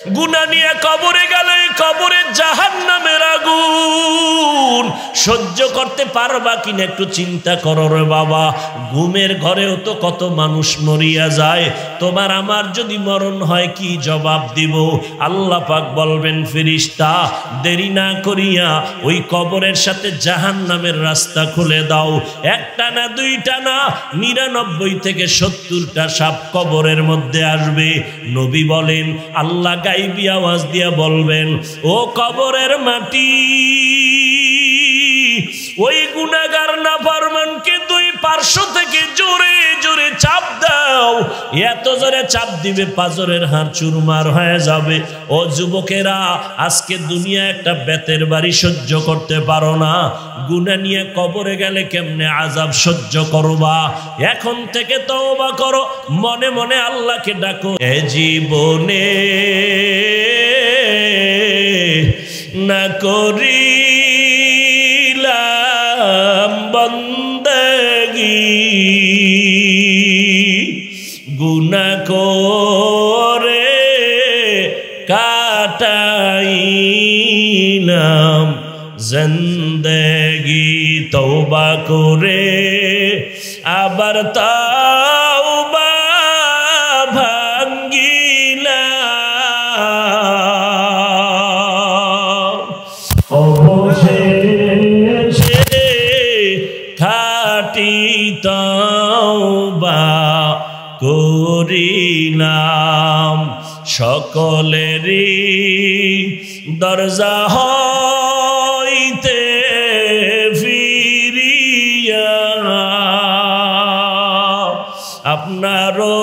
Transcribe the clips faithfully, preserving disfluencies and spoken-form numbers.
গুনাহ নিয়ে কবরে গেলে কবরে জাহান্নামের আগুন সহ্য করতে পারবা কিনা একটু চিন্তা করো রে বাবা। ঘুমের ঘরেও তো কত মানুষ মরিয়া যায়, তোমার আমার যদি মরণ হয় কি জবাব দিব? আল্লাহ পাক বলবেন, ফেরেশতা দেরি না করিয়া ওই কবরের সাথে জাহান্নামের রাস্তা খুলে দাও। একটা না দুইটা না, নিরানব্বই থেকে সত্তরটা সাপ কবরের মধ্যে আসবে। নবী বলেন, আল্লাহ গাইবী আওয়াজ দিয়া বলবেন, ও কবরের মাটি, ওই গুনাহগার নাফরমানকে দুই পার্শ্ব থেকে জোরে জোরে চাপ দাও। এত জোরে চাপ দিবে পাঁজরের হাড় চুরমার হয়ে যাবে। ও যুবকেরা, আজকে দুনিয়া একটা বেতের বাড়ি সহ্য করতে পারো না, গুনাহ নিয়ে কবরে গেলে কেমনে আযাব সহ্য করবা? এখন থেকে তওবা করো, মনে মনে আল্লাহকে ডাকো। এ জীবনে না করিলাম বন্দেগী, গুনাহ করে কাটাইলাম জিন্দেগি, তওবা করে আবার তওবা ভাঙ্গিলাম, অবশেষে খাঁটি তওবা করিলাম। সকলেরই দরজা হইতে ফিরিয়া আপনারও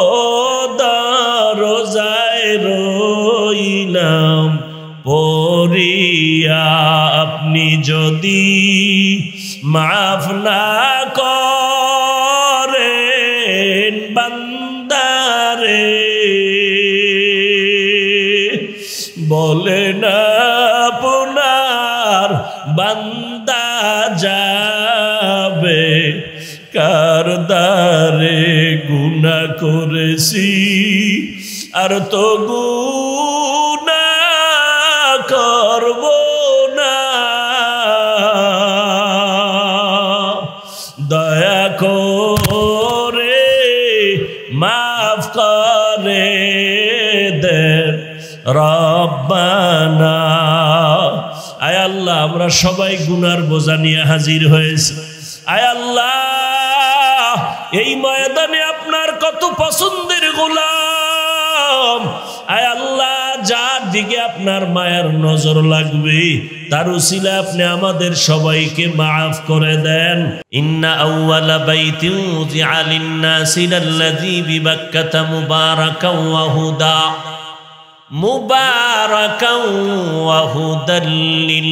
দরজায় রইলাম পড়িয়া। আপনি যদি মাফ না করেন বান্দারে, বলেন আপনার বান্দা যাবে কার দ্বারে? গুনাহ করেছি আর তো গুনাহ করব না, দয়া করে মাফ করে দেন রব্বানা। আয় আল্লাহ, আমরা সবাই গুনার বোঝা নিয়ে হাজির হয়েছে। আয় আল্লাহ, এই ময়দানে আপনার কত পছন্দের গোলাম। আয় আল্লাহ, যার দিকে আপনার মায়ার নজর লাগবে তার উসিলা আপনি আমাদের সবাইকে মাফ করে দেন। ইন্না আউওয়ালা বাইতিন উযিআ লিন-নাসি লাল্লাযী বিবাক্কাতা মুবারাকাও ওয়া হুদা মুবারাকাও ওয়া হুদাল লিল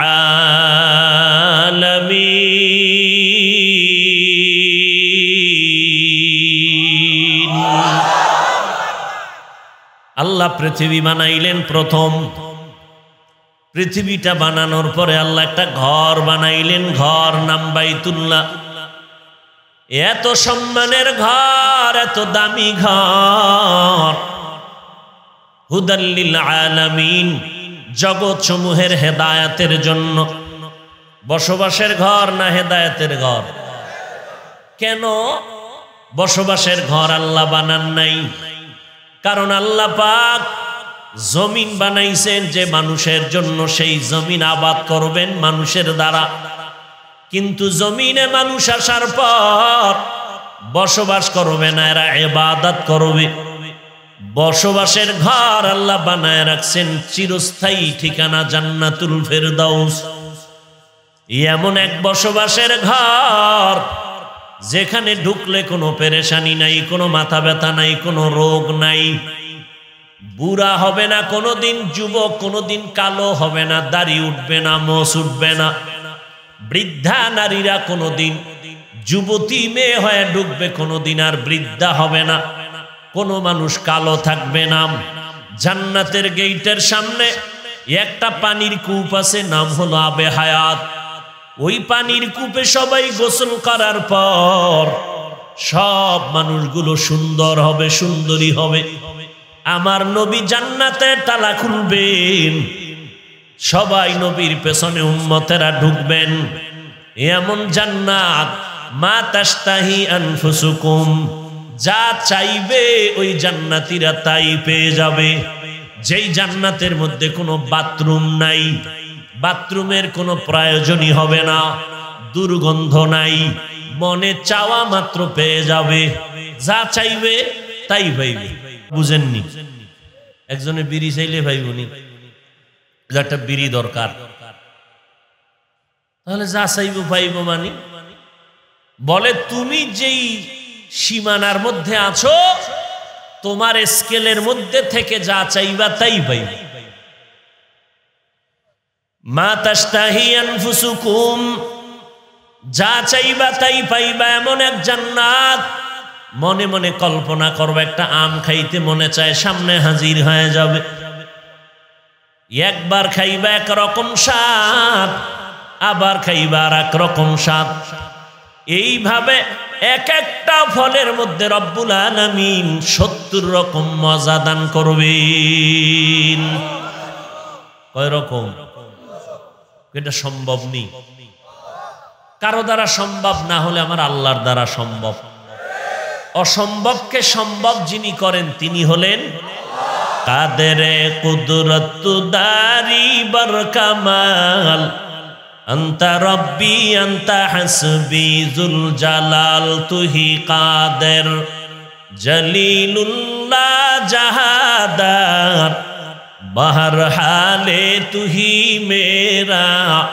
আলামিন। আল্লাহ পৃথিবী বানাইলেন প্রথম। পৃথিবীটা বানানোর পরে আল্লাহ একটা ঘর বানাইলেন, ঘর নাম বাইতুল্লাহ। এত সম্মানের ঘর, এত দামি ঘর, হুদাল লিল আলামিন, জগৎ সমূহের হেদায়েতের জন্য। বসবাসের ঘর না হেদায়েতের ঘর? কেন বসবাসের ঘর আল্লাহ বানান নাই? কারণ আল্লাহ পাক জমিন বানাইছেন যে মানুষের জন্য, সেই জমিন আবাদ করবেন মানুষের দ্বারা। কিন্তু জমিনে মানুষ আসার পর বসবাস করবে না, এরা ইবাদত করবে। বসবাসের ঘর আল্লাহ বানায় রাখছেন চিরস্থায়ী ঠিকানা জান্নাতুল ফেরদাউস। এমন এক বসবাসের ঘর যেখানে ঢুকলে কোনো পেরেশানি নাই, কোনো মাথা ব্যথা নাই, কোনো রোগ নাই, বুড়া হবে না কোনোদিন, যুবক কোনোদিন কালো হবে না, দাড়ি উঠবে না, মোষ উঠবে না, বৃদ্ধা নারীরা কোনোদিন যুবতী মেয়ে হয়ে ঢুকবে, কোনোদিন আর বৃদ্ধা হবে না, কোনো মানুষ কালো থাকবে না। জান্নাতের গেটের সামনে একটা পানির কূপ আছে, নাম হলো আবে হায়াত। ওই পানির কূপে সবাই গোসল করার পর সব মানুষগুলো সুন্দর হবে, সুন্দরী হবে। আমার নবী জান্নাতের তালা খুলবেন, সবাই নবীর পেছনে উম্মতেরা ঢুকবেন। এমন জান্নাত মা তাশতাহি আনফুসুকুম, যা চাইবে ওই জান্নাতীরা তাই পেয়ে যাবে। যেই জান্নাতের মধ্যে কোনো বাথরুম নাই, বাথরুমের কোনো প্রয়োজনই হবে না, দুর্গন্ধ নাই, মনে চাওয়া মাত্র পেয়ে যাবে, যা চাইবে তাই পাইবে। বুঝেননি? একজনে বিড়ি চাইলে পাইবনি, একটা বিড়ি দরকার, তাহলে যা চাইব পাইব মানে? বলে তুমি যেই সীমানার মধ্যে আছো, তোমার স্কেলের মধ্যে থেকে যা চাইবা তাই পাইবে। মা তাশতাহি আনফুসুকুম, যা চাইবা তাই পাইবা, এমন এক জান্নাত। মনে মনে কল্পনা করবে, একটা আম খাইতে মনে চায়, সামনে হাজির হয়ে যাবে। একবার খাইবা একরকম স্বাদ, আবার খাইবা আর এক রকম স্বাদ। এইভাবে এক একটা ফলের মধ্যে রব্বুল আলামিন সত্তর রকম মজা দান করবেন। কয় রকম? এটা সম্ভব নেই, কারো দ্বারা সম্ভব না হলে আমার আল্লাহর দ্বারা সম্ভব। অসম্ভবকে সম্ভব যিনি করেন তিনি হলেন কাদেরে কুদরত দারি বার কামাল, আন্তা রব্বি আন্তা হাসবি জুল জালাল, তুহি কাদের জলিলুল্লাহ জাহাদার, বাহর হালে তুহি মেরা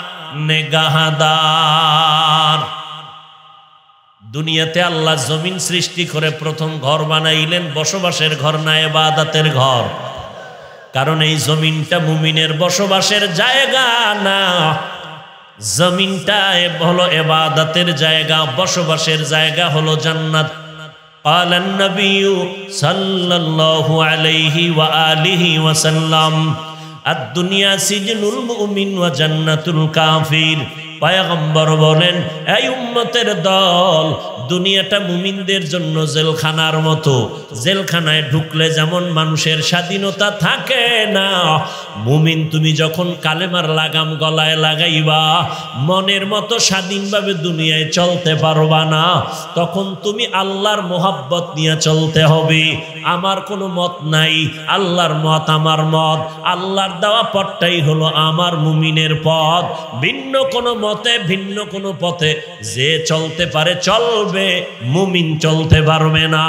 নেগাহদার। দুনিয়াতে আল্লাহ জমিন সৃষ্টি করে প্রথম ঘর বানাইলেন, বসবাসের ঘর না ইবাদতের ঘর। কারণ এই জমিনটা মুমিনের বসবাসের জায়গা না, জমিনটা হলো ইবাদতের জায়গা, বসবাসের জায়গা হলো জান্নাত। قال النبي صلى الله عليه وآله وسلم الدنيا سجن المؤمن وجنة الكافر। পয়গম্বর বলেন, এই উম্মতের দল, দুনিয়াটা মুমিনদের জন্য জেলখানার মতো। জেলখানায় ঢুকলে যেমন মানুষের স্বাধীনতা থাকে না, মুমিন তুমি যখন কালেমার লাগাম গলায় লাগাইবা, মনের মতো স্বাধীনভাবে দুনিয়ায় চলতে পারবা না। তখন তুমি আল্লাহর মোহাব্বত নিয়ে চলতে হবে। আমার কোনো মত নাই, আল্লাহর মত আমার মত, আল্লাহর দেওয়া পথটাই হলো আমার মুমিনের পথ। ভিন্ন কোনো মতে, ভিন্ন কোনো পথে যে চলতে পারে চলবে, মুমিন চলতে পারবে না।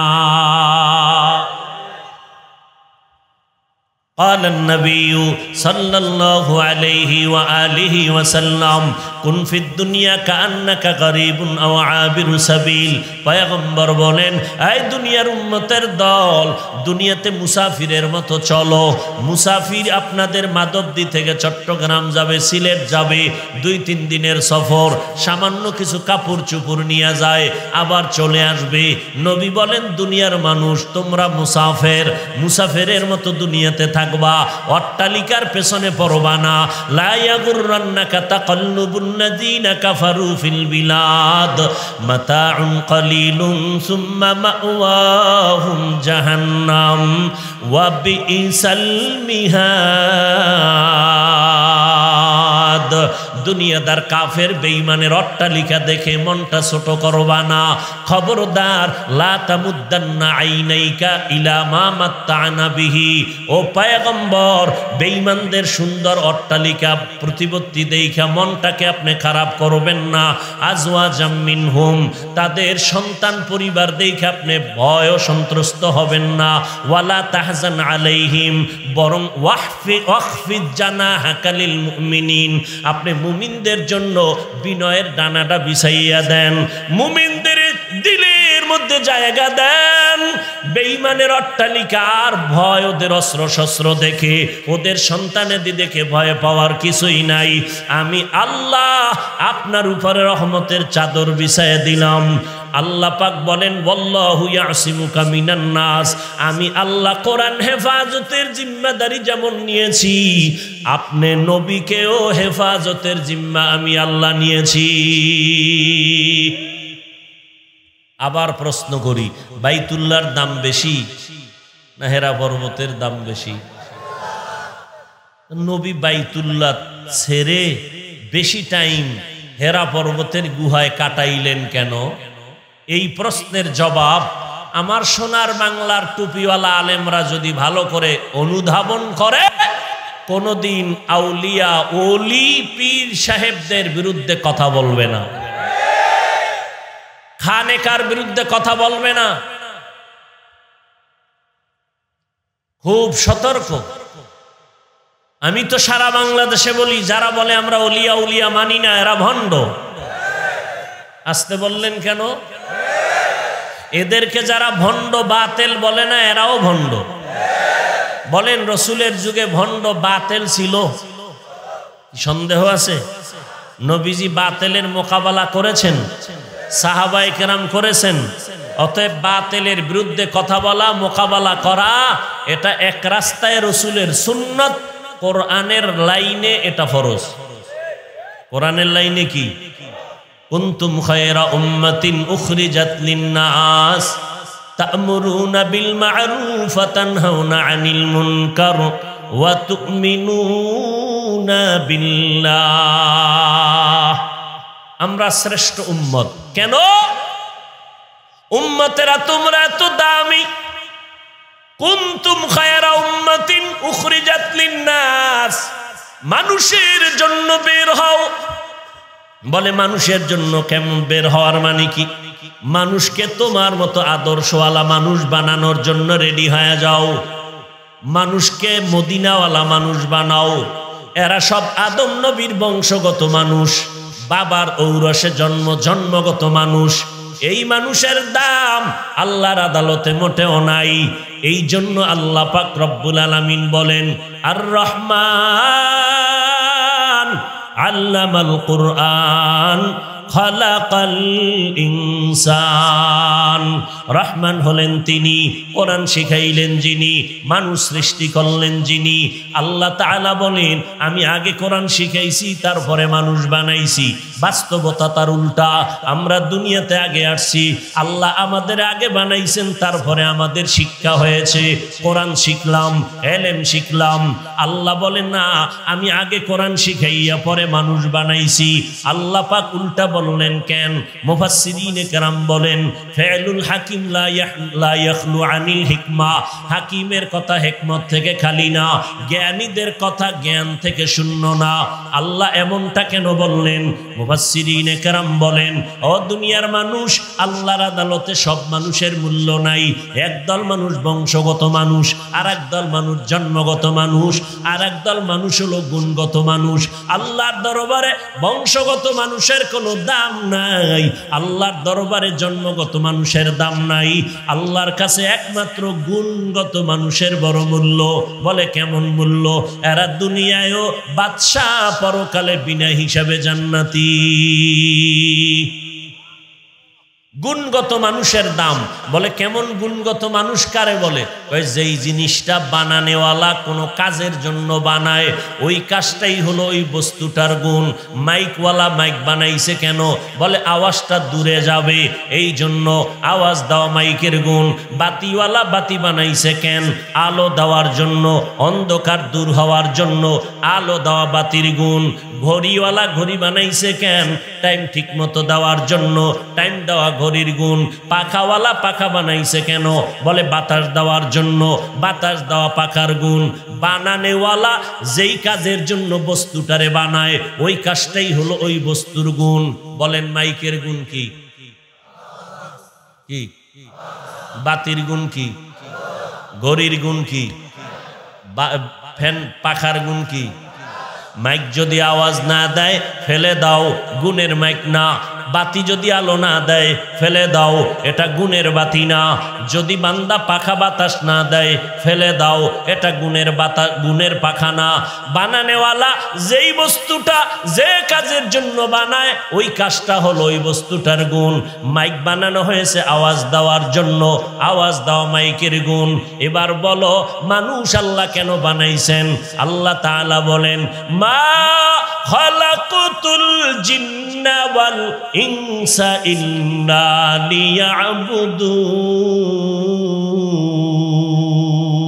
قال النبي صلى الله عليه وآله وسلم كن في الدنيا كأنك غريب أو عابر سبيل। পয়গম্বর বলেন, এই দুনিয়ার উম্মতের দল, দুনিয়াতে মুসাফিরের মতো চলো। মুসাফির আপনাদের মাধবদী থেকে চট্টগ্রাম যাবে, সিলেট যাবে, দুই তিন দিনের সফর, সামান্য কিছু কাপড় চুপড় নিয়ে যায়, আবার চলে আসবে। নবী বলেন, দুনিয়ার মানুষ তোমরা মুসাফির, মুসাফিরের মতো দুনিয়াতে থাকবা, অট্টালিকার পেছনে পড়বা না। লা ইয়াগুররান্নাকা তাকাল্লুবুন নাযিনা কাফারু ফিল বিলাদ, মাতাউন কালিলুন সুম্মা মাওয়াহুম জাহান্নাম ওয়া বিইসাল মিহাদ। দুনিয়াদার কাফের বেঈমানের অট্টালিকা দেখে মনটা ছোট করবা না। খবরদার, লা তামুদ্দান্না আইনাইকা ইলা মা মাত্তা'না বিহি। ও পয়গম্বর, বেঈমানদের সুন্দর অট্টালিকা প্রতিপত্তি দেখা মনটাকে আপনি খারাপ করবেন না। আজওয়াজাম মিনহুম, তাদের সন্তান পরিবার দেখে আপনি ভয় সন্ত্রস্ত হবেন না। ওয়ালা তাহজান আলাইহিম, বরং ওয়াহফি ওয়াখফিজ জানাহাকা লিল মুমিনিন, আপনি মুমিনদের জন্য বিনয়ের ডানাটা বিছাইয়া দেন, মুমিনদের দিলের মধ্যে জায়গা দেন। বেঈমানের অট্টালিকা আর ভয়, ওদের অস্ত্র শস্ত্র দেখে, ওদের সন্তানেদি দেখে ভয় পাওয়ার কিছুই নাই। আমি আল্লাহ আপনার উপরে রহমতের চাদর বিছাইয়া দিলাম। আল্লাহ পাক বলেন, ওয়াল্লাহু ইয়াসিমুকা মিনান নাস, আমি আল্লাহ কোরআন হেফাজতের জিম্মাদারি যেমন নিয়েছি, আপনি নবীকেও হেফাজতের জিম্মা আমি আল্লাহ নিয়েছি। আবার প্রশ্ন করি, বাইতুল্লাহর দাম বেশি না হেরা পর্বতের দাম বেশি? নবী বাইতুল্লাহ ছেড়ে বেশি টাইম হেরা পর্বতের গুহায় কাটাইলেন কেন? এই প্রশ্নের জবাব আমার সোনার বাংলার টুপিওয়ালা আলেমরা যদি ভালো করে অনুধাবন করে, কোনদিন আউলিয়া ওলি পীর সাহেবদের বিরুদ্ধে কথা বলবে না, খানেকার বিরুদ্ধে কথা বলবে না। খুব সতর্ক। আমি তো সারা বাংলাদেশে বলি, যারা বলে আমরা ওলিয়া উলিয়া মানি না এরা ভণ্ড। আসতে বললেন কেন? এদেরকে যারা ভণ্ড বাতেল বলে না এরাও ভণ্ড। বলেন রসুলের যুগে ভণ্ড বাতেল ছিল? সন্দেহ আছে? নবীজি বাতেলের মোকাবেলা করেছেন, সাহাবায়ে কেরাম করেছেন। অতএব বাতেলের বিরুদ্ধে কথা বলা, মোকাবেলা করা এটা এক রাস্তায় রসুলের সুন্নত, কোরআনের লাইনে এটা ফরজ। কোরআনের লাইনে কি? কুনতুম খায়রা উম্মাতিন উখরিজাত লিন-নাস তা'মুরুনা বিল মা'রুফ ওয়া তানহাউনা আনিল মুনকার ওয়া তু'মিনুনা বিল্লাহ। আমরা শ্রেষ্ঠ উম্মত। কেন? উম্মতেরা তোমরা এত দামি। কুনতুম খায়রা উম্মাতিন উখরিজাত লিন-নাস, মানুষের জন্য বের হও। বলে মানুষের জন্য কেমন বের হওয়ার মানে কি? মানুষকে তোমার মতো আদর্শওয়ালা মানুষ বানানোর জন্য রেডি হয়ে যাও। মানুষকে মদিনাওয়ালা মানুষ বানাও। এরা সব আদম নবীর বংশগত মানুষ, বাবার ঔরসে জন্ম, জন্মগত মানুষ। এই মানুষের দাম আল্লাহর আদালতে মোটেও নাই। এই জন্য আল্লাহ পাক রব্বুল আলামিন বলেন, আর রহমান আল্লামাল কুরআন খালাকাল ইনসান। রহমান হলেন তিনি, কোরআন শিখাইলেন যিনি, মানুষ সৃষ্টি করলেন যিনি। আল্লাহ তাআলা বলেন আমি আগে কোরআন শিখাইছি তারপরে মানুষ বানাইছি। বাস্তবতা তার উল্টা। আমরা দুনিয়াতে আগে আসছি, আল্লাহ আমাদের আগে বানাইছেন, তারপরে আমাদের শিক্ষা হয়েছে, কোরআন শিখলাম, এলেম শিখলাম। আল্লাহ বলেন না আমি আগে কোরআন শিখাইয়া পরে মানুষ বানাইছি। আল্লাহ পাক উল্টা বললেন কেন? মুফাসসিরিনে কেরাম বলেন ফাইলুল হাকিম লা ইয়াখলু আনিল হিকমা। হাকিমের কথা হিকমত থেকে খালি না, জ্ঞানীদের কথা জ্ঞান থেকে শূন্য না। আল্লাহ এমনটা কেন বললেন? মুফাসসিরিনে কেরাম বলেন ও দুনিয়ার মানুষ, আল্লাহর আদালতে সব মানুষের মূল্য নাই। একদল মানুষ বংশগত মানুষ, আর একদল মানুষ জন্মগত মানুষ, আর একদল মানুষ হলো গুণগত মানুষ। আল্লাহর দরবারে বংশগত মানুষের কোনো দাম নাই, আল্লাহর দরবারে জন্মগত মানুষের দাম নাই। আল্লাহর কাছে একমাত্র গুণগত মানুষের বড় মূল্য। বলে কেমন মূল্য? এরা দুনিয়ায়ও বাদশাহ, পরকালে বিনা হিসাবে জান্নাতি। গুণগত মানুষের দাম। বলে কেমন গুণগত মানুষ কারে বলে? ওই যেই জিনিসটা বানানেওয়ালা কোনো কাজের জন্য বানায়, ওই কাজটাই হলো ওই বস্তুটার গুণ। মাইকওয়ালা মাইক বানাইছে কেন? বলে আওয়াজটা দূরে যাবে, এই জন্য আওয়াজ দেওয়া মাইকের গুণ। বাতিওয়ালা বাতি বানাইছে কেন? আলো দেওয়ার জন্য, অন্ধকার দূর হওয়ার জন্য আলো দেওয়া বাতির গুণ। ঘড়িওয়ালা ঘড়ি বানাইছে কেন? টাইম ঠিক মতো দেওয়ার জন্য, টাইম দেওয়া ঘড়ির গুণ। পাখাওয়ালা পাখা বানাইছে কেন? বলে বাতাস দেওয়ার জন্য, বাতাস দেওয়া পাখার গুণ। বানানেওয়ালা যেই কাজের জন্য বস্তুটারে বানায়, ওই কাজটাই হলো ওই বস্তুর গুণ। বলেন মাইকের গুণ কি? কি? বাতির গুণ কি? ঘড়ির গুণ কি? ফ্যান পাখার গুণ কি? মাইক যদি আওয়াজ না দেয় ফেলে দাও, গুণের মাইক না। বাতি যদি আলো না দেয় ফেলে দাও, এটা গুণের বাতি না। যদি বান্দা পাখা বাতাস না দেয় ফেলে দাও, এটা গুণের বাতাস, গুণের পাখা না। বানানেওয়ালা যেই বস্তুটা যে কাজের জন্য বানায়, ওই কাজটা হলো ওই বস্তুটার গুণ। মাইক বানানো হয়েছে আওয়াজ দেওয়ার জন্য, আওয়াজ দেওয়া মাইকের গুণ। এবার বলো মানুষ আল্লাহ কেন বানাইছেন? আল্লাহ তাআলা বলেন মা খালাকুতুল জিন্না ওয়াল ইনসা ইল্লা লিয়াবুদুন।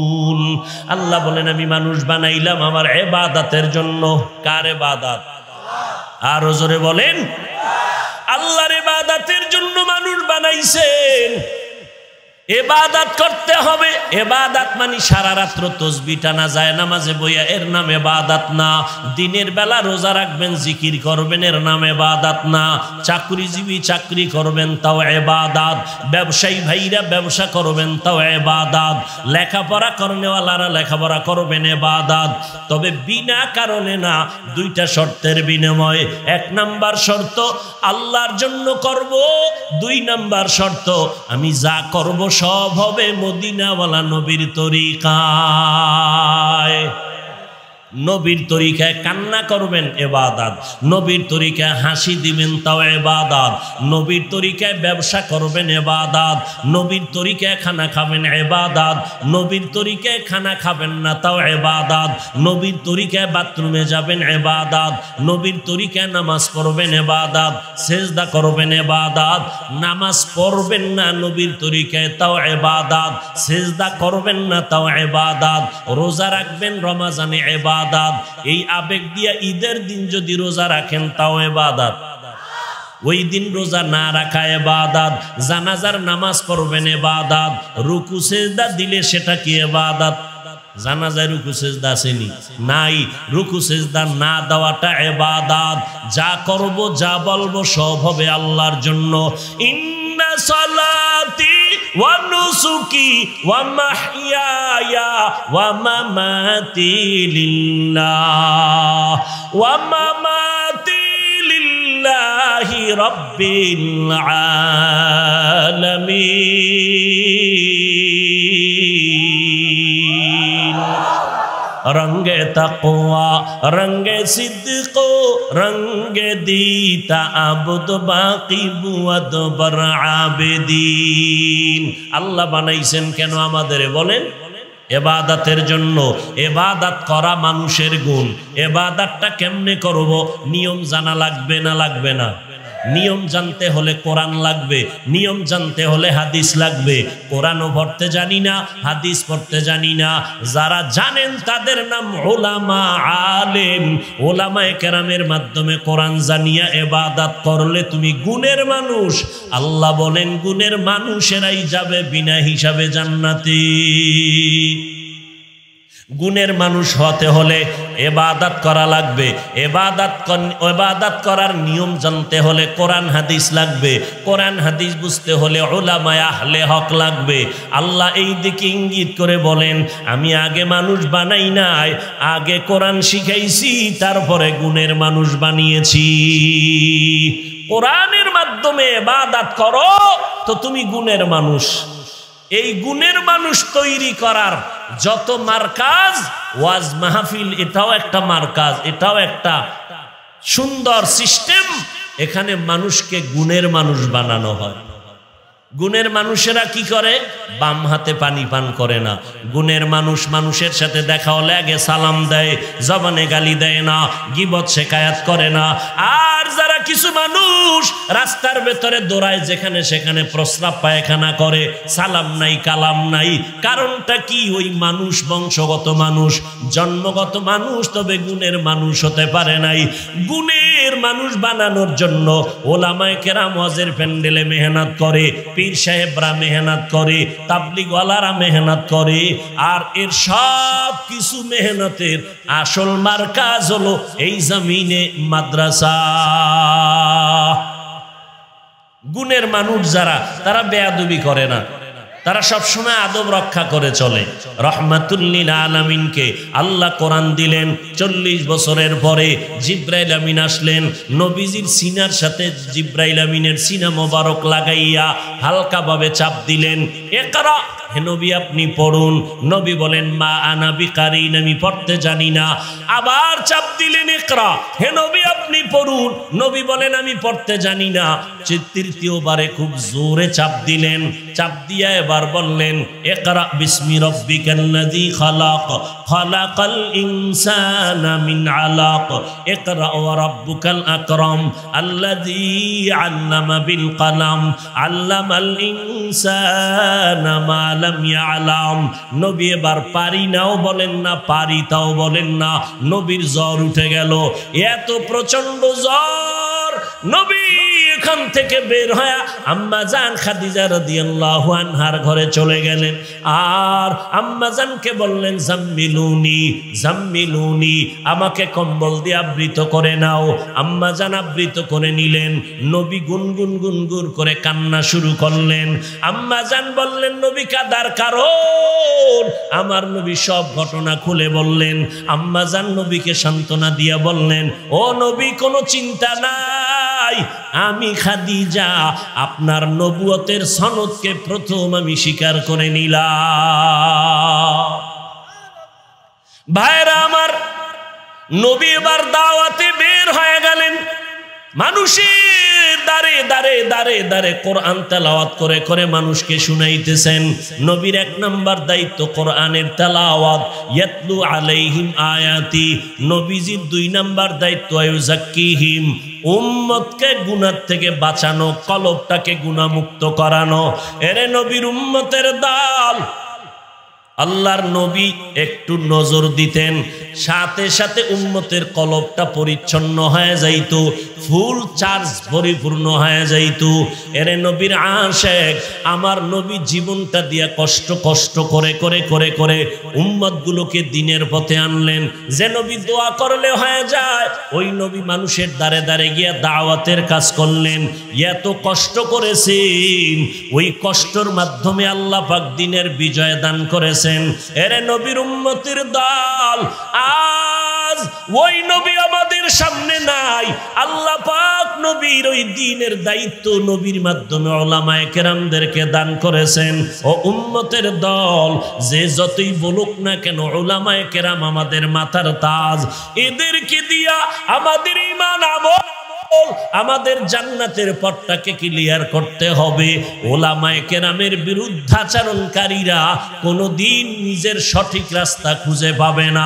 আল্লাহ বলেন আমি মানুষ বানাইলাম আমার ইবাদতের জন্য। কার ইবাদত? আর জোরে বলেন, আল্লাহর ইবাদতের জন্য মানুষ বানাইছেন। ইবাদত করতে হবে। ইবাদত মানে সারা রাত্র তাসবিহ টানা যায় নামাজে বইয়া, এর নাম ইবাদত না। দিনের বেলা রোজা রাখবেন, জিকির করবেন, এর নাম ইবাদত না। চাকরিজীবী চাকরি করবেন, তাও ইবাদত। ব্যবসায়ী ভাইরা ব্যবসা করবেন, তাও ইবাদত। লেখাপড়া করনেওয়ালারা লেখাপড়া করবেন, ইবাদত। তবে বিনা কারণে না, দুইটা শর্তের বিনিময়ে। এক নাম্বার শর্ত আল্লাহর জন্য করব, দুই নাম্বার শর্ত আমি যা করব সব হবে মদিনাওয়ালা নবীর তরিকায়। নবীর তরিকায় কান্না করবেন, ইবাদত। নবীর তরিকায় হাসি দিবেন, তাও ইবাদত। নবীর তরিকায় ব্যবসা করবেন, ইবাদত। নবীর তরিকায় খানা খাবেন, ইবাদত। নবীর তরিকায় খানা খাবেন না, তাও ইবাদত। নবীর তরিকায় বাথরুমে যাবেন, ইবাদত। নবীর তরিকায় নামাজ পড়বেন, ইবাদত। সেজদা করবেন, ইবাদত। নামাজ পড়বেন না নবীর তরিকায়, তাও ইবাদত। সেজদা করবেন না, তাও ইবাদত। রোজা রাখবেন রমজানে, ইবাদত। এই আবেগ দিয়া ঈদের দিন যদি রোজা রাখেন, তাও ইবাদত। ওই দিন রোজা না রাখা ইবাদত। জানাজার নামাজ পড়বেন, ইবাদত। রুকু সিজদা দিলে সেটা কি ইবাদত? জানাজায় রুকু সিজদা আসেনি? নাই। রুকু সিজদা না দেওয়াটা ইবাদত। যা করব যা বলবো সব হবে আল্লাহর জন্য। ইন্না সালাতি ওয়া নুসুকি ওয়া মাহইয়ায়া ওয়া মামাতি লিল্লাহ ওয়া মামাতি লিল্লাহি রাব্বিল আলামিন। रंगे तक़वा रंगे सिद्क़ो रंगे दीता अब्द बाकी बुअद बर आबिदीन। আল্লাহ বানাইছেন কেন আমাদের বলেন? ইবাদতের জন্য। ইবাদত করা মানুষের গুণ। ইবাদতটা কেমনে করব? নিয়ম জানা লাগবে না লাগবে না? নিয়ম জানতে হলে কোরআন লাগবে, নিয়ম জানতে হলে হাদিস লাগবে। কোরআনও পড়তে জানি না, হাদিস পড়তে জানি না। যারা জানেন তাদের নাম উলামা আলেম। উলামায়ে কেরামের মাধ্যমে কোরআন জানিয়া ইবাদত করলে তুমি গুণের মানুষ। আল্লাহ বলেন গুণের মানুষেরাই যাবে বিনা হিসাবে জান্নাতে। গুণের মানুষ হতে হলে ইবাদত করা লাগবে। ইবাদত ইবাদত করার নিয়ম জানতে হলে কোরআন হাদিস লাগবে। কোরআন হাদিস বুঝতে হলে উলামায়ে আহলে হক লাগবে। আল্লাহ এই দিকে ইঙ্গিত করে বলেন আমি আগে মানুষ বানাই নাই, আগে কোরআন শিখাইছি, তারপরে গুণের মানুষ বানিয়েছি। কোরআনের মাধ্যমে ইবাদত করো তো তুমি গুণের মানুষ। এই গুণের মানুষ তৈরি করার যত মার্কাজ, ওয়াজ মাহফিল এটাও একটা মার্কাজ, এটাও একটা সুন্দর সিস্টেম। এখানে মানুষকে গুণের মানুষ বানানো হয়। গুণের মানুষেরা কি করে? বাম হাতে পানি পান করে না। গুণের মানুষ মানুষের সাথে দেখা হলে আগে সালাম দেয়, জবানে গালি দেয় না, গীবত শেকায়াত করে না। আর যারা কিছু মানুষ রাস্তার ভেতরে দৌড়ায়, যেখানে সেখানে প্রস্রাব পায়খানা করে, সালাম নাই কালাম নাই। কারণটা কি? ওই মানুষ বংশগত মানুষ, জন্মগত মানুষ, তবে গুণের মানুষ হতে পারে নাই। গুণের মানুষ বানানোর জন্য ওলামায়ে কেরাম ওয়াজের প্যান্ডেলে মেহনত করে, পীর সাহেবরা মেহনত করে, তাবলিগওয়ালারা মেহনত করে। আর এর সব কিছু মেহনতের আসল মার্কাজ হলো এই জমিনে মাদ্রাসা। গুণের মানুষ যারা, তারা বেয়াদবি করে না, তারা সবসময় আদব রক্ষা করে চলে। রহমাতুল লিল আলামিনকে আল্লাহ কোরআন দিলেন, চল্লিশ বছরের পরে জিব্রাইল আমিন আসলেন। নবীজির সিনার সাথে জিব্রাইল আমিনের সিনা মোবারক লাগাইয়া হালকাভাবে চাপ দিলেন, ইকরা, হে নবী আপনি পড়ুন। নবী বলেন মা আনা বিকারিন, আমি পড়তে জানি না। আবার চাপ দিলেন, ইকরা, হে নবী আপনি পড়ুন। নবী বলেন আমি পড়তে জানি না। তৃতীয়বারে খুব জোরে চাপ দিলেন। চাপ দিয়া এবার বললেন ইকরা বিসমি রাব্বিকাল্লাযী খালাক, খালাকাল ইনসানা মিন আলাক, ইকরা ওয়া রাব্বুকাল আকরাম আল্লাযী আল্লামা বিল কলম, আল্লামাল ইনসানা মা লাম ইয়ালাম। নবী এবার পারি নাও বলেন না, পারি তাও বলেন না, নবীর জ্বর উঠে গেল। এত প্রচন্ড জ্বর, নবী এখান থেকে বের হয়ে আম্মা জান খাদিজা রাদিয়াল্লাহু আনহার ঘরে চলে গেলেন। আর আম্মা জানকে বললেন জাম্মিলুনি জাম্মিলুনি, আমাকে কম্বল দিয়ে আবৃত করে নাও। আম্মা জান আবৃত করে নিলেন। নবী গুনগুন গুনগুন করে কান্না শুরু করলেন। আম্মা জান বললেন নবী কাদার কারণ? আমার নবী সব ঘটনা খুলে বললেন। আম্মা জান নবীকে সান্ত্বনা দিয়া বললেন, ও নবী কোনো চিন্তা নাই, আমি খাদিজা আপনার নবুয়তের সনদকে প্রথম আমি স্বীকার করে নিলাম। ভাইরা আমার, নবী এবার দাওয়াতে বের হয়ে গেলেন। মানুষের দাঁড়ে দাঁড়ে দাঁড়ে দাঁড়ে কোরআন তেলাওয়াত করে করে মানুষকে শুনাইতেছেন। নবীর এক নাম্বার দায়িত্ব কোরআনের তেলাওয়াত, ইয়াতলু আলাইহিম আয়াতি। নবীজির দুই নাম্বার দায়িত্ব ইউযাক্কিহিম, উম্মতকে গুনাহ থেকে বাঁচানো, কলবটাকে গুনাহমুক্ত করানো। এরে নবীর উম্মতের দল, আল্লাহর নবী একটু নজর দিতেন, সাথে সাথে উম্মতের কলবটা পরিচ্ছন্ন হয়ে যাইত, ফুল চার্জ পরিপূর্ণ হয়ে যাইত। এরে নবীর আশেক, আমার নবী জীবনটা দিয়া কষ্ট কষ্ট করে করে করে করে উম্মতগুলোকে দিনের পথে আনলেন। যে নবী দোয়া করলে হয়ে যায়, ওই নবী মানুষের দ্বারে দ্বারে গিয়া দাওয়াতের কাজ করলেন। এত কষ্ট করেছেন, ওই কষ্টর মাধ্যমে আল্লাহ পাক দিনের বিজয় দান করেছেন। এরে নবীর উম্মতের দল, আজ ওই নবী আমাদের সামনে নাই। আল্লাহ পাক নবীর ওই দ্বীনের দায়িত্ব নবীর মাধ্যমে উলামায়ে কেরামদেরকে দান করেছেন। ও উম্মতের দল, যে যতই বলুক না কেন উলামায়ে কেরাম আমাদের মাথার তাজ, এদেরকে দিয়া আমাদের ঈমান আমল, আমাদের জান্নাতের পথটাকে ক্লিয়ার করতে হবে। ওলামায়ে কেরামের বিরুদ্ধাচরণকারীরা কোনোদিন নিজের সঠিক রাস্তা খুঁজে পাবে না।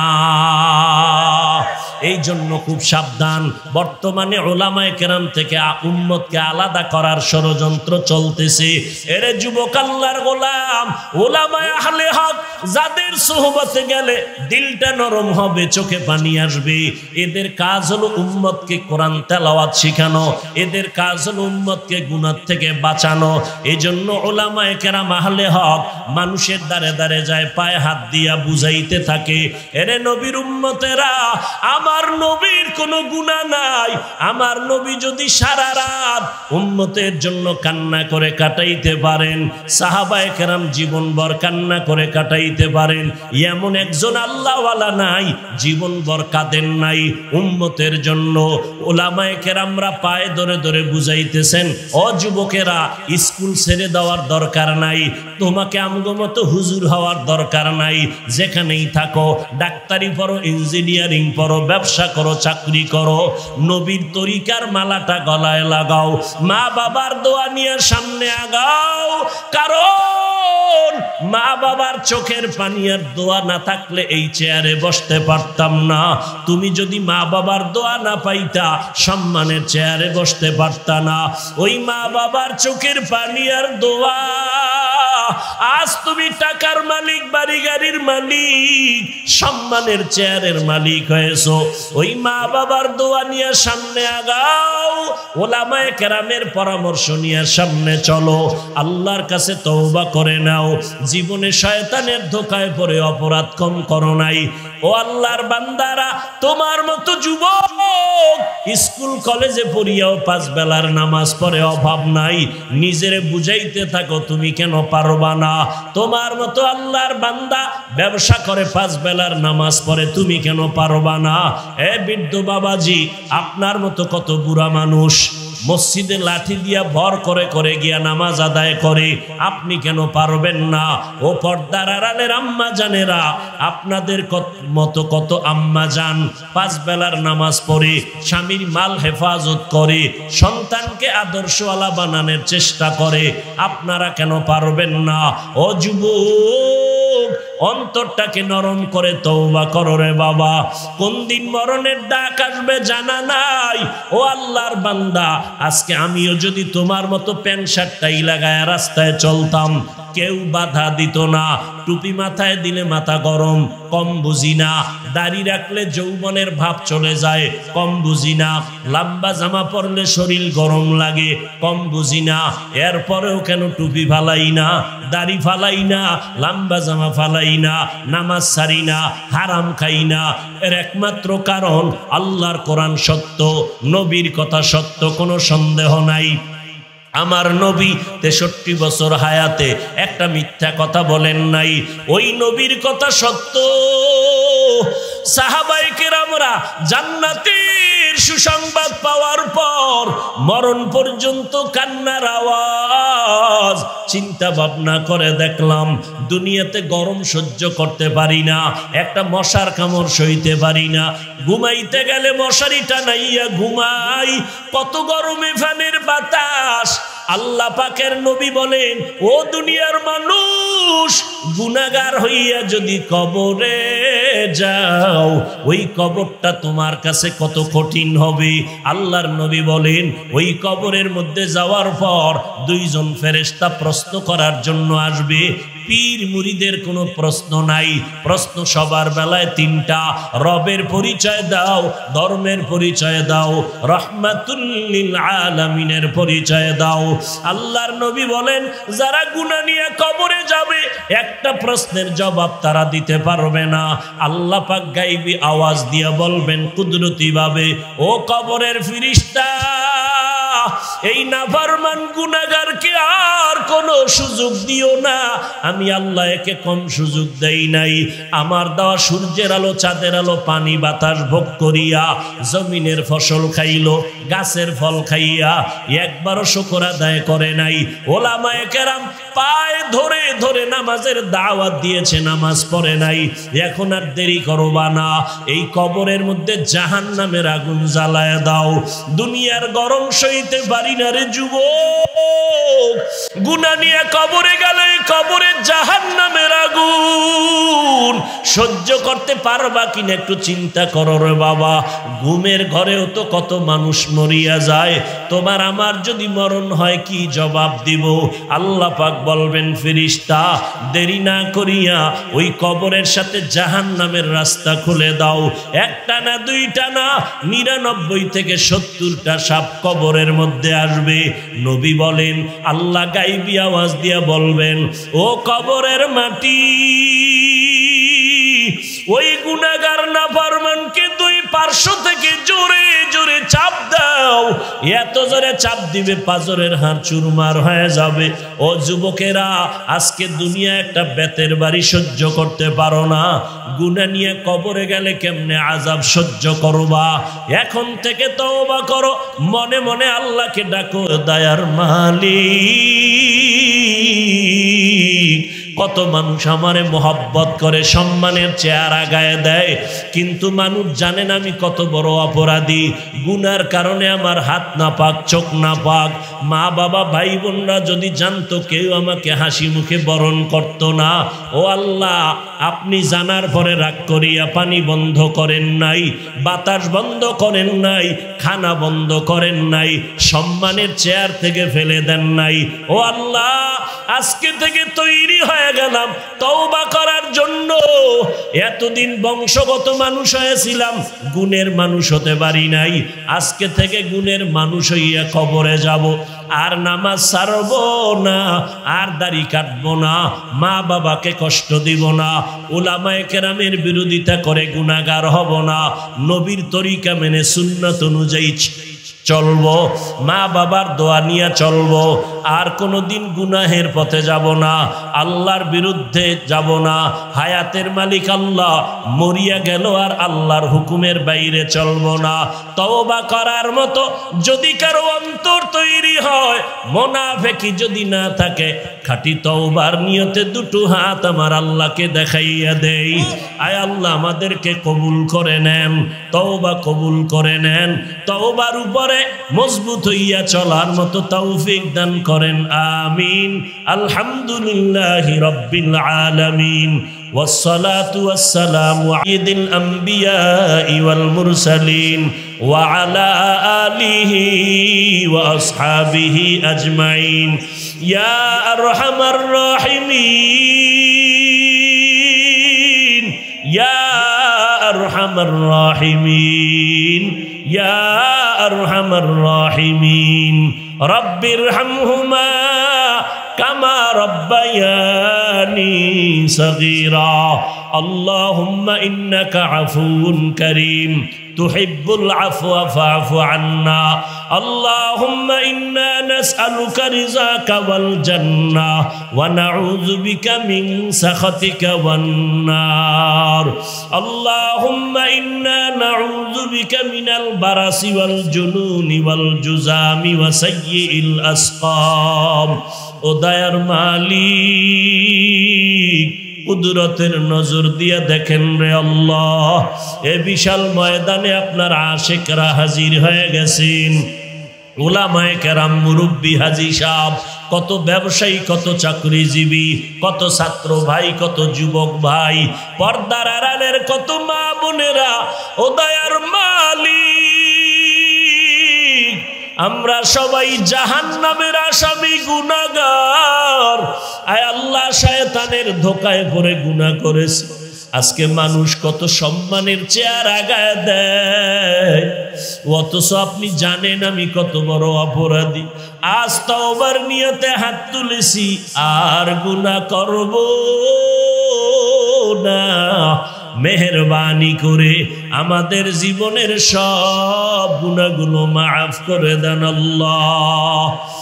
এই জন্য খুব সাবধান। বর্তমানে ওলামায়ে কেরাম থেকে উম্মতকে আলাদা করার ষড়যন্ত্র চলতেছে। এরে যুবক আল্লাহর গোলাম, ওলামায়ে আহলে হক, যাদের সোহবতে গেলে দিলটা নরম হবে, চোখে পানি আসবে। এদের কাজ হলো উম্মতকে কোরআন তেলাওয়াত শিখানো, এদের কাজ হলো উম্মতকে গুনাহ থেকে বাঁচানো। এই জন্য ওলামায়ে কেরাম আহলে হক মানুষের দ্বারে দ্বারে যায়, পায়ে হাত দিয়া বুঝাইতে থাকে, এরে নবীর উম্মতেরা, আমার নবীর কোনো গুনাহ নাই। আমার নবী যদি সারা রাত উম্মতের জন্য কান্না করে কাটাইতে পারেন, সাহাবায়ে কেরাম জীবনভর কান্না করে কাটাইতে পারেন, এমন একজন আল্লাহওয়ালা নাই জীবনভর কাঁদেন নাই উম্মতের জন্য। ওলামায়ে কেরামরা পায়ে ধরে ধরে বুঝাইতেছেন, ও যুবকেরা, স্কুল ছেড়ে দেওয়ার দরকার নাই, তোমাকে আমগো মতো হুজুর হওয়ার দরকার নাই। যেখানেই থাকো, ডাক্তারি পড়ো, ইঞ্জিনিয়ারিং পড়ো, ব্যবসা করো, চাকরি করো, নবীর তরিকার মালাটা গলায় লাগাও, মা বাবার দোয়া নিয়ে সামনে আগাও। কারণ মা বাবার চোখের পানি আর দোয়া না থাকলে এই চেয়ারে বসতে পারতাম না। তুমি যদি মা বাবার দোয়া না পাইতা, সম্মানের চেয়ারে বসতে পারতা না। ওই মা বাবার চোখের পানি আর দোয়া, আজ তুমি টাকার মালিক, বাড়ি গাড়ির মালিক, সম্মানের চেয়ারের মালিক হয়েছো। ওই মা বাবার দোয়া নিয়ে সামনে আগাও, ওলামায়ে কেরামের পরামর্শ নিয়ে সামনে চলো, আল্লাহর কাছে তওবা করে নাও। জীবনে শয়তানের ধোকায় পড়ে অপরাধ কম করো নাই। ও আল্লাহর বান্দারা, তোমার মতো যুবক স্কুল কলেজে পড়িয়াও পাঁচ বেলার নামাজ পড়ে অভাব নাই, নিজেরে বুঝাইতে থাকো তুমি কেন পারবা না। তোমার মতো আল্লাহর বান্দা ব্যবসা করে পাঁচ বেলার নামাজ পড়ে, তুমি কেন পারবা না। এ বৃদ্ধ বাবাজি, আপনার মতো কত বুড়া মানুষ মসজিদে লাঠি দিয়া ভর করে করে গিয়া নামাজ আদায় করে, আপনি কেন পারবেন না। ও পর্দার আড়ালের আম্মা জানেরা, আপনাদের মতো কত আম্মা জান পাঁচ বেলার নামাজ পড়ে, স্বামীর মাল হেফাজত করে, সন্তানকে আদর্শওয়ালা বানানোর চেষ্টা করে, আপনারা কেন পারবেন না। ও যুবক, অন্তরটাকে নরম করে তওবা করো রে বাবা। কোন দিন মরণের ডাক আসবে জানা নাই। ও আল্লাহর বান্দা, আজকে আমিও যদি তোমার মতো প্যান্ট শার্টটাই লাগায় রাস্তায় চলতাম, কেউ বাধা দিত না। টুপি মাথায় দিলে মাথা গরম, কম বুঝি না। দাড়ি রাখলে যৌবনের ভাব চলে যায়, কম বুঝি না। লম্বা জামা পরলে শরীর গরম লাগে, কম বুঝি না। এরপরেও কেন টুপি ফালাই না, দাড়ি ফালাই না, লম্বা জামা ফালাই না, নামাজ ছাড়ি না, হারাম খাই না? এর একমাত্র কারণ আল্লাহর কোরআন সত্য, নবীর কথা সত্য, কোনো সন্দেহ নাই। আমার নবী তেষট্টি বছর হায়াতে একটা মিথ্যা কথা বলেন নাই। ওই নবীর কথা সত্য। সাহাবায়ে কেরামরা জান্নাতের সুসংবাদ পাওয়ার পর মরণ পর্যন্ত কান্নার আওয়াজ। চিন্তা ভাবনা করে দেখলাম দুনিয়াতে গরম সহ্য করতে পারি না, একটা মশার কামড় সইতে পারি না। ঘুমাইতে গেলে মশারি টানাইয়া ঘুমাই, কত গরমে ফ্যানের বাতাস। আল্লাহ পাকের নবী বলেন, ও দুনিয়ার মানুষ, গুনাহগার হইয়া যদি কবরে যাও, ওই কবরটা তোমার কাছে কত কঠিন হবে। আল্লাহর নবী বলেন, ওই কবরের মধ্যে যাওয়ার পর দুইজন ফেরেশতা প্রশ্ন করার জন্য আসবে। পীর মুরিদের কোনো প্রশ্ন নাই, প্রশ্ন সবার বেলায় তিনটা। রবের পরিচয় দাও, ধর্মের পরিচয় দাও, রাহমাতুল লিল আলামিনের পরিচয় দাও। আল্লাহর নবী বলেন, যারা গুনাহ নিয়ে কবরে যাবে একটা প্রশ্নের জবাব তারা দিতে পারবে না। আল্লাহ পাক গায়বী আওয়াজ দিয়ে বলবেন কুদরতি ভাবে, ও কবরের ফেরেশতা, এই নাফরমান গুনাহগারকে আর কোনো সুযোগ দিও না। আমি আল্লাহ একে কম সুযোগ দেই নাই। আমার দেওয়া সূর্যের আলো, চাঁদের আলো, পানি বাতাস ভোগ করিয়া জমিনের ফসল খাইল, গাছের ফল খাইয়া একবারও শুকর আদায় করে নাই। ওলামায়ে কেরাম পায়ে ধরে ধরে নামাজের দাওয়াত দিয়েছে, নামাজ পড়ে নাই। এখন আর দেরি করবা না, এই কবরের মধ্যে জাহান্নামের আগুন জ্বালায় দাও। দুনিয়ার গরম সইতে পারি না রে যুবক, গুনাহ নিয়ে কবরে গেলে কবরে জাহান্নামের আগুন সহ্য করতে পারবা কিনা একটু চিন্তা করো রে বাবা। ঘুমের ঘরেও তো কত মানুষ মরিয়া যায়, তোমার আমার যদি মরণ হয় কি জবাব দিব? আল্লাহ পাক বলবেন, ফেরেশতা দেরি না করিয়া ওই কবরের সাথে জাহান্নামের রাস্তা খুলে দাও। একটা না দুইটা না, নিরানব্বই থেকে সত্তরটা সাপ কবরের মধ্যে আসবে। নবী বলেন, আল্লাহ গায়বী আওয়াজ দিয়া বলবেন, ও কবরের মাটি, ওই গুনাহগার নাফরমানকে দুই পার্শ্ব থেকে জোরে জোরে চাপ দাও। এত জোরে চাপ দিবে পাঁজরের হাড় চুরমার হয়ে যাবে। ও যুবকেরা, আজকে দুনিয়া একটা বেতের বাড়ি সহ্য করতে পারো না, গুনাহ নিয়ে কবরে গেলে কেমনে আযাব সহ্য করবা? এখন থেকে তওবা করো, মনে মনে আল্লাহকে ডাকো, দয়ার মালিক। কত মানুষ আমারে মোহাব্বত করে, সম্মানের চেহারা গায়ে দেয়, কিন্তু মানুষ জানে না আমি কত বড় অপরাধী। গুনার কারণে আমার হাত না পাক, চোখ না পাক। মা বাবা ভাই বোনরা যদি জানতো, কেউ আমাকে হাসি মুখে বরণ করত না। ও আল্লাহ, আপনি জানার পরে রাগ করিয়া পানি বন্ধ করেন নাই, বাতাস বন্ধ করেন নাই, খানা বন্ধ করেন নাই, সম্মানের চেয়ার থেকে ফেলে দেন নাই। ও আল্লাহ, আজকে থেকে তৈরি হয়ে গেলাম তওবা করার জন্য। এতদিন বংশগত মানুষ হয়েছিলাম, গুণের মানুষ হতে পারি নাই। আজকে থেকে গুণের মানুষ হইয়া কবরে যাব। আর নামাজ ছাড়ব না, আর দাড়ি কাটবো না, মা বাবাকে কষ্ট দিব না, উলামায়ে কেরামের বিরোধিতা করে গুনাহগার হব না, নবীর তরিকা মেনে সুন্নাত অনুযায়ী চলবো, মা বাবার দোয়া নিয়ে চলবো। আর কোনোদিন গুনাহের পথে যাব না, আল্লাহর বিরুদ্ধে যাব না। হায়াতের মালিক আল্লাহ, মরিয়া গেল আর আল্লাহর হুকুমের বাইরে চলবো না। তওবা করার মতো যদি কারো অন্তর তৈরি হয়, মুনাফিকি যদি না থাকে, খাঁটি তওবার নিয়তে দুটো হাত আমার আল্লাহকে দেখাইয়া দেই। আয় আল্লাহ, আমাদেরকে কবুল করে নেন, তওবা কবুল করে নেন, তওবার উপরে মজবুত হইয়া চলার মতো তৌফিক দান করেন, আমিন। আলহামদুলিল্লাহি রাব্বিল আলামিন, ওয়াসসালাতু ওয়াসসালামু আলাল আমবিয়াই ওয়াল মুরসালিন ওয়া আলা আলিহি ওয়া আসহাবিহি আজমাইন। ইয়া আরহামার রাহিমিন ইয়া আরহামার রাহিমিন ইয়া আরহামার রাহিমিন রব্বিরহামহুমা কামা রব্বায়ানি সগীরা আল্লাহুম্মা ইন্নাকা আফুউন কারীম তুহিব্বুল আফওয়া ফা'ফু আন্না আল্লাহুম্মা ইন্না নাসআলুকা রিযাকা ওয়াল জান্নাহ ওয়া নাউযু বিকা মিন সাখাতিকা ওয়ান নার আল্লাহুম্মা ইন্না নাউযু বিকা মিনাল বারাসি ওয়াল জুনুনি ওয়াল জুযামি ওয়া সাইয়্যিল আসকাম ও দয়ার মালিক কুদরতের নজর দিয়া দেখেন রে আল্লাহ এ বিশাল ময়দানে আপনার আশিকরা হাজির হয়ে গেছেন উলামায়ে কেরাম মুরব্বি হাজী সাহেব কত ব্যবসায়ী কত চাকরিজীবী কত ছাত্র ভাই কত যুবক ভাই পর্দার আড়ালের কত মা বোনেরা ও দয়ার মালিক আমরা সবাই জাহান্নামের আসামি গুনাহগার আয় আল্লাহ শয়তানের ধোঁকায় পড়ে গুনাহ করেছে আজকে মানুষ কত সম্মানের চেয়ার আগায় দেয় অথচ আপনি জানেন আমি কত বড় অপরাধী আজ তওবার নিয়তে হাত তুলেছি আর গুনাহ করব না মেহেরবানি করে আমাদের জীবনের সব গুনাহগুলো মাফ করে দেন আল্লাহ।